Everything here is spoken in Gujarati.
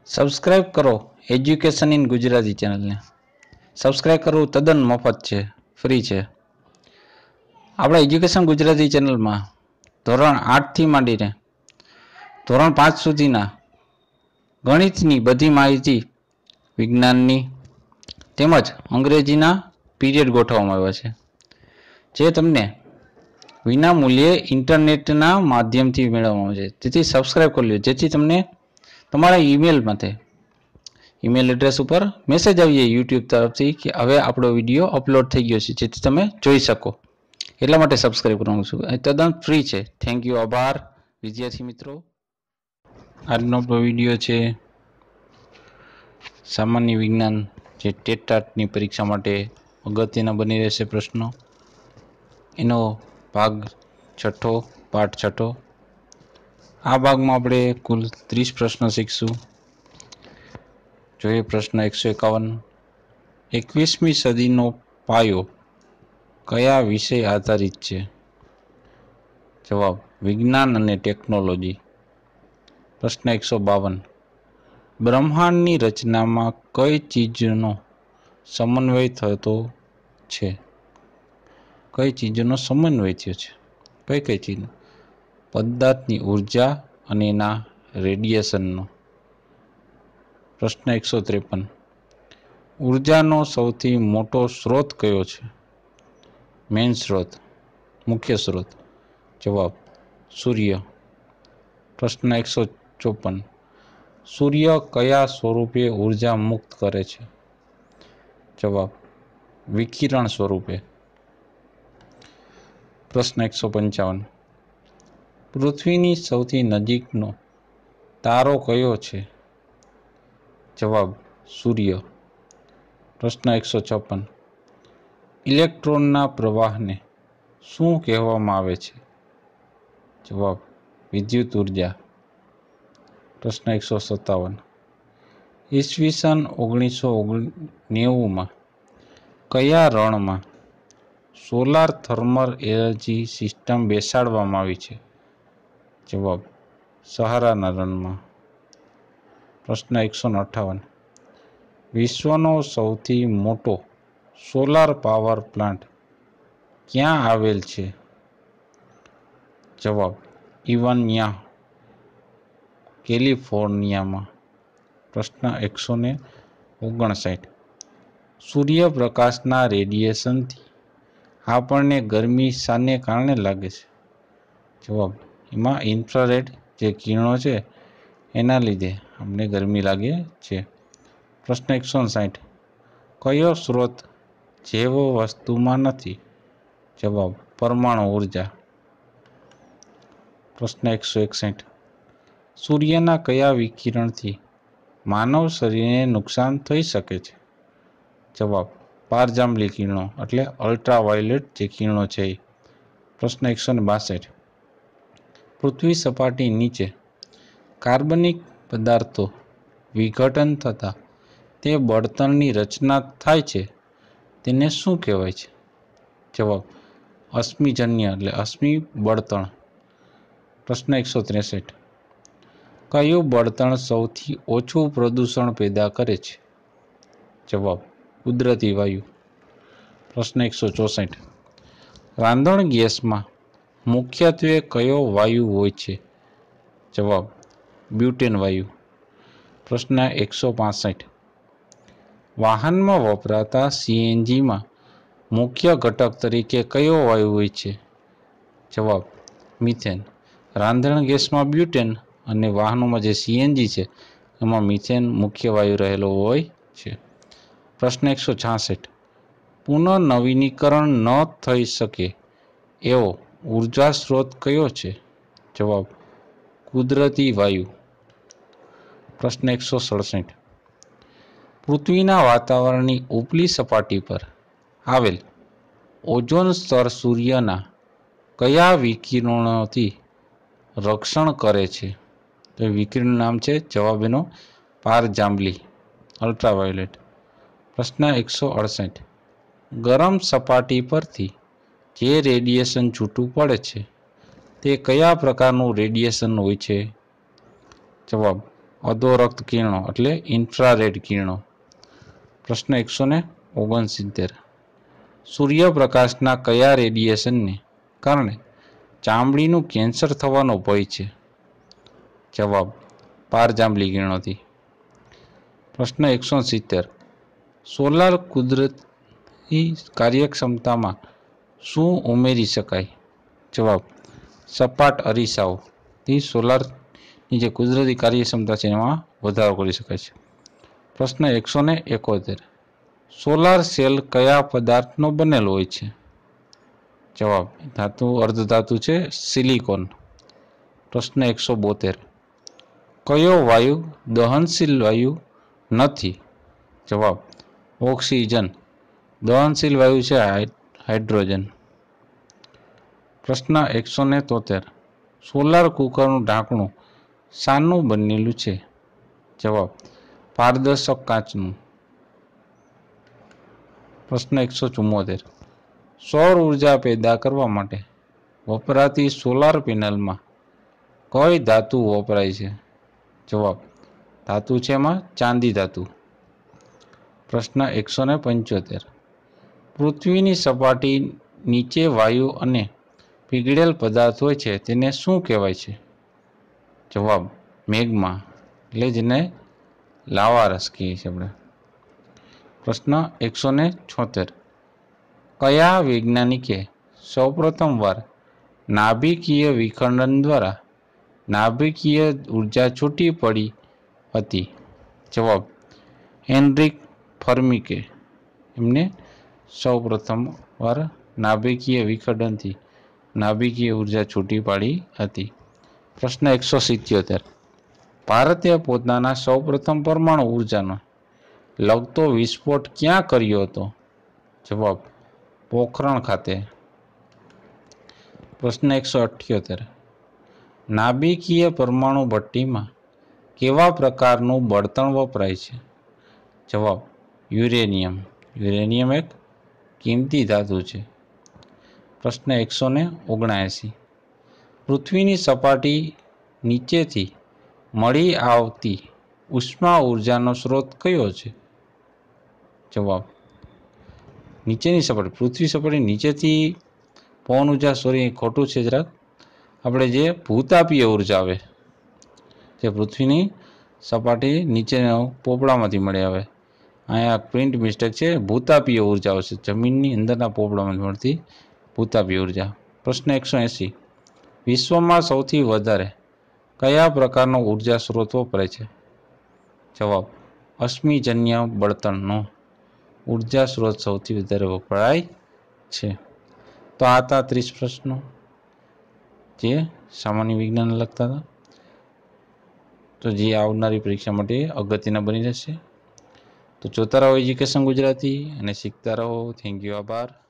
સબસ્ક્રાઇબ કરો એજ્યુકેશન ઇન ગુજરાતી ચેનલને. સબસ્ક્રાઇબ કરવું તદ્દન મફત છે, ફ્રી છે. આપણા એજ્યુકેશન ગુજરાતી ચેનલમાં ધોરણ 8થી માંડીને ધોરણ 5 સુધીના ગણિતની બધી માહિતી, વિજ્ઞાનની તેમજ અંગ્રેજીના પીરિયડ ગોઠવવામાં આવ્યા છે, જે તમને વિના મૂલ્યે ઇન્ટરનેટના માધ્યમથી મેળવવામાં આવે છે. તેથી સબસ્ક્રાઇબ કરી લો, જેથી તમને તમારા ઈમેલ એડ્રેસ ઉપર મેસેજ આવી જાય યુટ્યુબ તરફથી કે હવે આપણો વિડીયો અપલોડ થઈ ગયો છે, જેથી તમે જોઈ શકો. એટલા માટે સબસ્ક્રાઇબ કરવાનું છું. એ તદ્દન ફ્રી છે. થેન્ક યુ, આભાર વિદ્યાર્થી મિત્રો. આજનો આપણો વિડીયો છે સામાન્ય વિજ્ઞાન, જે ટેટની પરીક્ષા માટે અગત્યના બની રહેશે પ્રશ્નો. એનો ભાગ છઠ્ઠો, પાઠ છઠ્ઠો. આ ભાગમાં આપણે કુલ 30 પ્રશ્નો શીખશું. જોઈએ પ્રશ્ન 151. 21મી સદીનો પાયો કયા વિષય આધારિત છે? જવાબ: વિજ્ઞાન અને ટેકનોલોજી. પ્રશ્ન 152. બ્રહ્માંડની રચનામાં કઈ ચીજનો સમન્વય થતો છે? કઈ ચીજનો સમન્વય થયો છે? કઈ ચીજનો? પદાર્થની ઉર્જા અને એના રેડિયેશનનો. પ્રશ્ન 153. ઉર્જાનો સૌથી મોટો સ્ત્રોત કયો છે? મેઇન સ્ત્રોત, મુખ્ય સ્ત્રોત. જવાબ: સૂર્ય. પ્રશ્ન 154. સૂર્ય કયા સ્વરૂપે ઉર્જા મુક્ત કરે છે? જવાબ: વિકિરણ સ્વરૂપે. પ્રશ્ન 155. પૃથ્વીની સૌથી નજીકનો તારો કયો છે? જવાબ: સૂર્ય. પ્રશ્ન 156. ઇલેક્ટ્રોનના પ્રવાહને શું કહેવામાં આવે છે? જવાબ: વિદ્યુત ઉર્જા. પ્રશ્ન 157. ઈસવીસન 1990માં કયા રણમાં સોલાર થર્મલ એનર્જી સિસ્ટમ બેસાડવામાં આવી છે? જવાબ: સહારાના રણમાં. પ્રશ્ન 158. વિશ્વનો સૌથી મોટો સોલાર પાવર પ્લાન્ટ ક્યાં આવેલ છે? જવાબ: ઇવાન્યા, કેલિફોર્નિયામાં. પ્રશ્ન 159. સૂર્યપ્રકાશના રેડિયેશનથી આપણને ગરમી શાને કારણે લાગે છે? જવાબ: એમાં ઇન્ફ્રારેડ જે કિરણો છે એના લીધે અમને ગરમી લાગે છે. પ્રશ્ન 160. કયો સ્ત્રોત જૈવ વસ્તુમાં નથી? જવાબ: પરમાણુ ઉર્જા. પ્રશ્ન 161. સૂર્યના કયા વિકિરણથી માનવ શરીરને નુકસાન થઈ શકે છે? જવાબ: પારજાંબલી કિરણો એટલે અલ્ટ્રાવાયોલેટ જે કિરણો છે એ. પ્રશ્ન 162. પૃથ્વી સપાટી નીચે કાર્બનિક પદાર્થો વિઘટન થતાં તે બળતણની રચના થાય છે, તેને શું કહેવાય છે? જવાબ: અશ્મિજન્ય એટલે અશ્મિ બળતણ. પ્રશ્ન 163. કયું બળતણ સૌથી ઓછું પ્રદૂષણ પેદા કરે છે? જવાબ: કુદરતી વાયુ. પ્રશ્ન 164. રાંધણ ગેસમાં મુખ્યત્વે કયો વાયુ હોય છે? જવાબ: બ્યુટેન વાયુ. પ્રશ્ન 165. વાહનમાં વપરાતા સીએનજીમાં મુખ્ય ઘટક તરીકે કયો વાયુ હોય છે? જવાબ: મિથેન. રાંધણ ગેસમાં બ્યુટેન અને વાહનોમાં જે સીએનજી છે એમાં મિથેન મુખ્ય વાયુ રહેલો હોય છે. પ્રશ્ન 166. પુનઃનવીનીકરણ ન થઈ શકે એવો ઉર્જા સ્ત્રોત કયો છે? જવાબ: કુદરતી વાયુ. પ્રશ્ન 167. પૃથ્વીના વાતાવરણની ઉપલી સપાટી પર આવેલ ઓઝોન સ્તર સૂર્યના કયા વિકિરણોથી રક્ષણ કરે છે? તો વિકિરણ નામ છે, જવાબ એનો પારજાંબલી, અલ્ટ્રાવાયોલેટ. પ્રશ્ન 168. ગરમ સપાટી પરથી જે રેડિયેશન છૂટું પડે છે તે કયા પ્રકારનું રેડિયેશન હોય છે? જવાબ: અધોરક્ત કિરણો એટલે ઇન્ફ્રારેડ કિરણો. પ્રશ્ન 169. સૂર્યપ્રકાશના કયા રેડિયેશનને કારણે ચામડીનું કેન્સર થવાનો ભય છે? જવાબ પારજાંબલી કિરણોથી. પ્રશ્ન 170. સોલાર કુદરતી કાર્યક્ષમતામાં શું ઉમેરી શકાય? જવાબ સપાટ અરીસાઓથી સોલારની જે કુદરતી કાર્યક્ષમતા છે એમાં વધારો કરી શકાય છે. પ્રશ્ન 171. સોલાર સેલ કયા પદાર્થનો બનેલો હોય છે? જવાબ ધાતુ અર્ધધાતુ છે સિલિકોન. પ્રશ્ન 172. કયો વાયુ દહનશીલ વાયુ નથી? જવાબ ઓક્સિજન. દહનશીલ વાયુ છે હાઇડ્રોજન. પ્રશ્ન 173. સોલાર કુકરનું ઢાંકણું શાનું બનેલું છે? જવાબ પારદર્શક કાચનું. પ્રશ્ન 174. સૌર ઉર્જા પેદા કરવા માટે વપરાતી સોલાર પેનલમાં કઈ ધાતુ વપરાય છે? જવાબ ધાતુ છે એમાં ચાંદી ધાતુ. પ્રશ્ન 175. પૃથ્વીની સપાટી નીચે વાયુ અને પીગળેલ પદાર્થ હોય છે તેને શું કહેવાય છે? જવાબ મેગ્મા એટલે જેને લાવા રસ કહીએ છીએ આપણે. પ્રશ્ન 176. કયા વૈજ્ઞાનિકે સૌપ્રથમ વાર નાભિકીય વિખંડન દ્વારા નાભિકીય ઉર્જા છૂટી પડી હતી? જવાબ હેનરિક ફર્મિકે. એમને સૌપ્રથમ વાર નાભિકીય વિખંડનથી નાભિકીય ઉર્જા છૂટી પાડી હતી. પ્રશ્ન 177. ભારતે પોતાના સૌપ્રથમ પરમાણુ ઉર્જાનો લગતો વિસ્ફોટ ક્યાં કર્યો હતો? જવાબ પોખરણ ખાતે. પ્રશ્ન 178. નાભિકીય પરમાણુ ભઠ્ઠીમાં કેવા પ્રકારનું બળતણ વપરાય છે? જવાબ યુરેનિયમ. યુરેનિયમ એક કિંમતી ધાતુ છે. પ્રશ્ન 179. પૃથ્વીની સપાટી નીચેથી મળી આવતી ઉષ્મા ઉર્જાનો સ્ત્રોત કયો છે? જવાબ નીચેની સપાટી પૃથ્વી સપાટી નીચેથી પવન ઉર્જા સોરી ખોટું છે જરાક. આપણે જે ભૂતાપીય ઉર્જા આવે જે પૃથ્વીની સપાટી નીચેના પોપડામાંથી મળી આવે. અહીંયા પ્રિન્ટ મિસ્ટેક છે. ભૂતાપીય ઉર્જા આવશે જમીનની અંદરના પોપડામાંથી મળતી ભૂતાપીય ઉર્જા. પ્રશ્ન 180. વિશ્વમાં સૌથી વધારે કયા પ્રકારનો ઉર્જા સ્ત્રોત વપરાય છે? જવાબ અશ્મિજન્ય બળતણનો ઉર્જા સ્ત્રોત સૌથી વધારે વપરાય છે. તો આ હતા 30 પ્રશ્નો જે સામાન્ય વિજ્ઞાનને લગતા હતા. તો જે આવનારી પરીક્ષા માટે અગત્યના બની રહેશે. તો જોતા રહો એજ્યુકેશન ગુજરાતી અને શીખતા રહો. Thank you. આભાર.